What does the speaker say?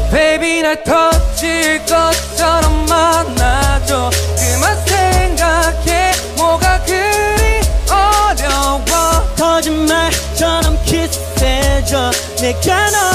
Baby 날 터질 것처럼 만나줘. 그만 생각해 뭐가 그리 어려워. 거짓말처럼 키스해줘. 내가 너